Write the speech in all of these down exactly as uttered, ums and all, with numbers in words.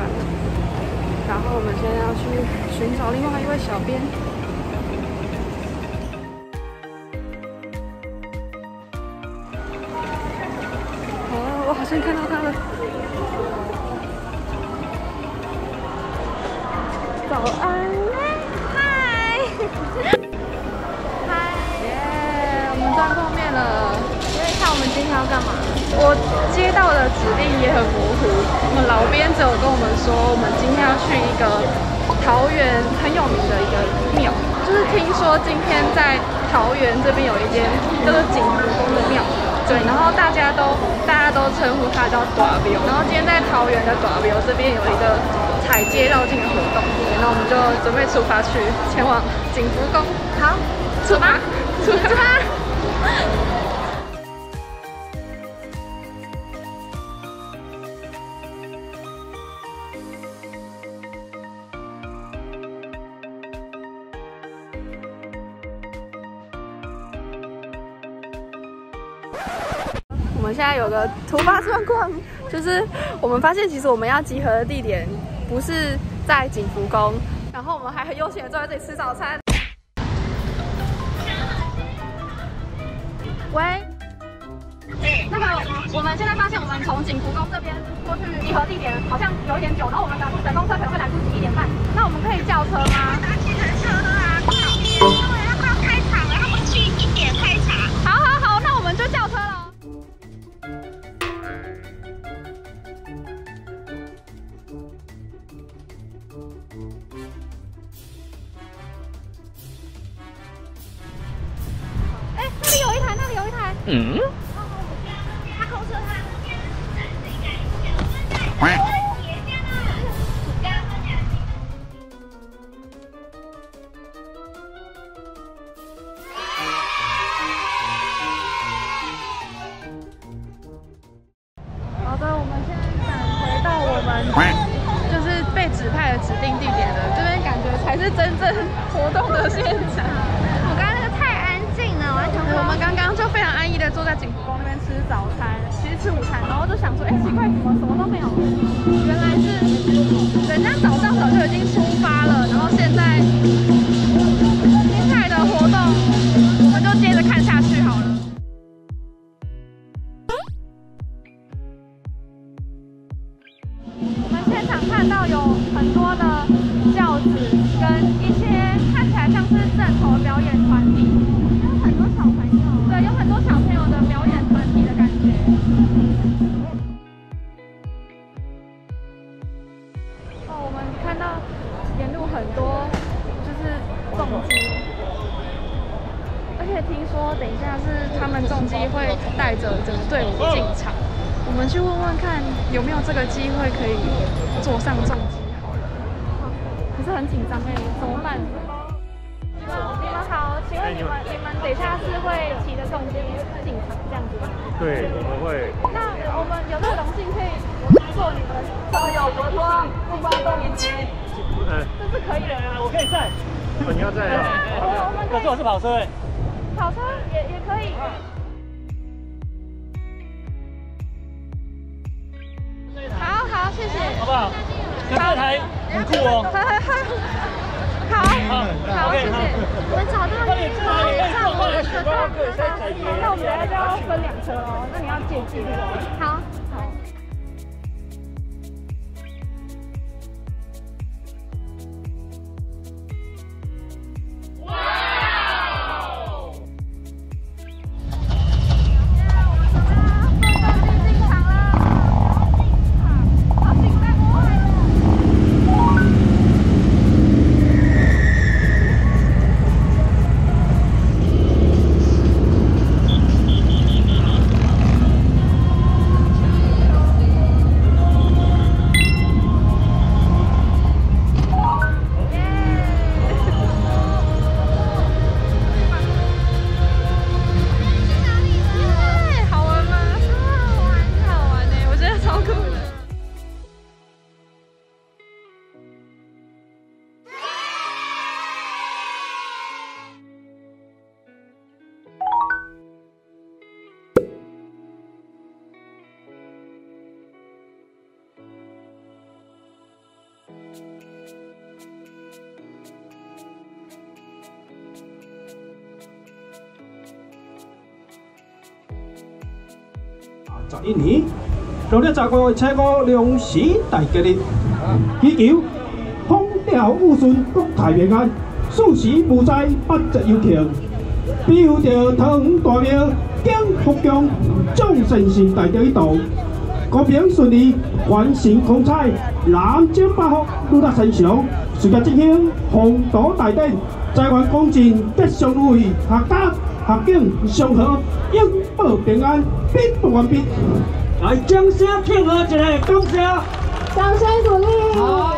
饭。然后我们现在要去寻找另外一位小编。哦，我好像看到他了。早安，嗨，嗨，耶！我们终于碰面了。所以看我们今天要干嘛？我接到的指令也很模糊。我们老编只有跟我们说，我们今天要去一个桃园很有名的一个庙，就是听说今天在桃园这边有一间叫做景福宫的庙，对，然后大家都大家都称呼它叫大庙。然后今天在桃园的大庙这边有一个踩街绕境的活动，那我们就准备出发去前往景福宫。好，出发，出发。我们现在有个突发状况，就是我们发现其实我们要集合的地点不是在景福宫，然后我们还很悠闲的坐在这里吃早餐。喂，那个我们现在发现我们从景福宫这边过去集合地点好像有一点久，然后我们赶等公车可能会来不及一点半，那我们可以叫车吗？搭计程车啊，因为要快要开场了，他们去一点开场。好好好，那我们就叫车了。哎，那里有一台，那里有一台。嗯。他空车他。好的，我们现在赶回到我们就是被指派的指定地点了，这边感觉才是真正活动的现场。我刚刚那个太安静了，我还想说，我们刚刚就非常安逸的坐在景福宫那边吃早餐，其实吃午餐，然后就想说，哎，奇怪，怎么什么都没有？原来是人家早上早就已经出发了，然后现在接下来的活动，我们就接着看下去好了。我们现场看到有很多的轿子跟一些看起来像是正头表演团体，有很多小朋友，对，有很多小朋友的表演团体的感觉。哦，我们看到沿路很多就是重机，而且听说等一下是他们重机会带着整个队伍进场。我们去问问看有没有这个机会可以坐上重机好了。可是很紧张哎，怎么办？你们好，请问你们你们等一下是会骑着重机进场这样子吗？ 对，我们会。 那我们有这个荣幸可以坐你们车友摩托不发动一机，嗯，这是可以的。 我可以载。哦，你要载啊？ 我们可是我是跑车哎。 跑车也也可以。好好，谢谢， 好不好？这台很酷哦。 好，好，谢谢。我们找到一个上我的车上，那我们等下就要分两车哦，那你要借记录哦。好，好。 十一年，农历十月初五良时大吉日，祈求风调雨顺、国泰民安、四时无灾、八节有庆，庇佑着桃园大庙景福宫，众善心大家一道，公平顺利，完成风采，南征北福，如达山上，随着进行宏图大典，台湾公进吉祥如意，阖家阖境祥和，永保平安，必不完毕。来，掌声庆贺一下，感谢， 掌声鼓励。 好。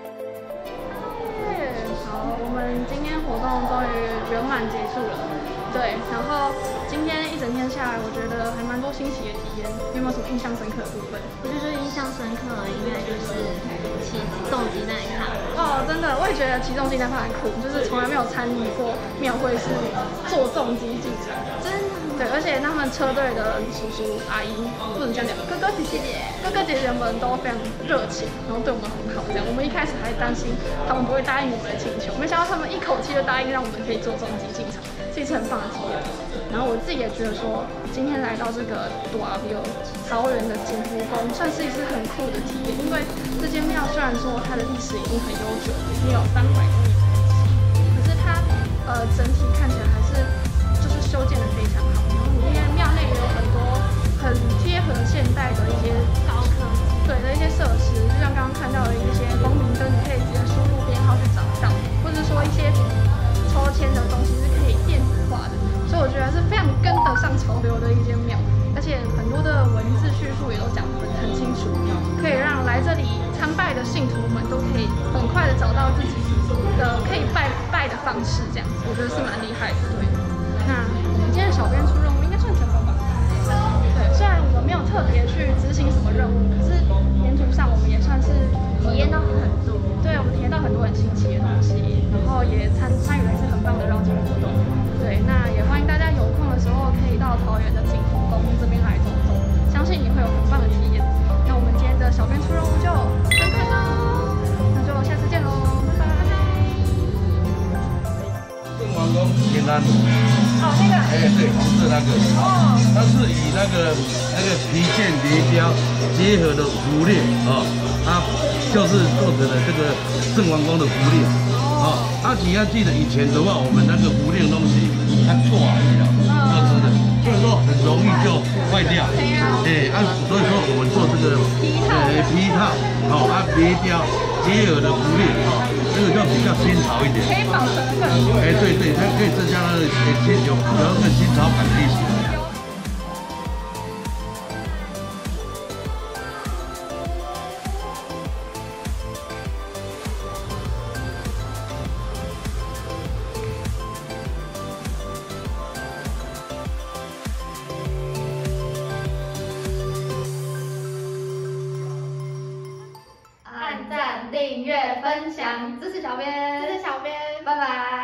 今天活动终于圆满结束了， 对，然后今天一整天下来，我觉得还蛮多新奇的体验。你有没有什么印象深刻的部分？ 我觉得印象深刻的应该就是骑重机那一趟。 哦，真的，我也觉得骑重机那趟很酷，就是从来没有参与过庙会是坐重机进场， 真的。 对，而且他们车队的叔叔阿姨，不能这样讲，哥哥姐姐，哥哥姐姐们都非常热情，然后对我们很好。这样，我们一开始还担心他们不会答应我们的请求，没想到他们一口气就答应让我们可以坐重机进场，是一次很棒的体验。然后我自己也觉得说，今天来到这个多阿比尔桃园的景福宫，算是一次很酷的体验，因为这间庙虽然说它的历史已经很悠久，已经有三百多年的历史，可是它呃整体看起来还是就是修建的非常好。然后里面庙内也有很多很贴合现代的一些高科技， 对的一些设施，就像刚刚看到的一些光明灯，你可以直接输入编号去找到，或者说一些抽签的东西是可以电子化的，所以我觉得是非常跟得上潮流的一间庙，而且很多的文字叙述也都讲得很清楚，可以让来这里参拜的信徒们都可以很快的找到自己的可以拜拜的方式，这样子我觉得是蛮厉害的。对，那我们今天的小编出任务应该算成功吧？对，虽然我们没有特别去执行什么任务，可是沿途上我们也算是体验到很多。 对，我们体验到很多很新奇的东西，然后也参参与了一次很棒的绕境活动。对，那也欢迎大家有空的时候可以到桃园的景福宫这边来走走，相信你会有很棒的体验。那我们今天的小编出任务就分开喽，那就下次见喽，拜拜。 郑王宫简单。 哦，那个。 哎，对，红色那个。哦。它是以那个那个皮件叠胶结合的符链啊，它就是做成了这个郑王宫的符链。哦。啊，你要记得以前的话，我们那个符链东西它做好了，做成的，所以说很容易就坏掉。哎，啊，所以说我们做这个呃皮套，好啊，叠胶结合的符链，哦，这个就比较新潮一点。 可以保存更久。 哎，对对，它可以增加它的新有有那个新潮感的历史。 按赞、订阅、分享，支持小编， 这是小编， 拜拜。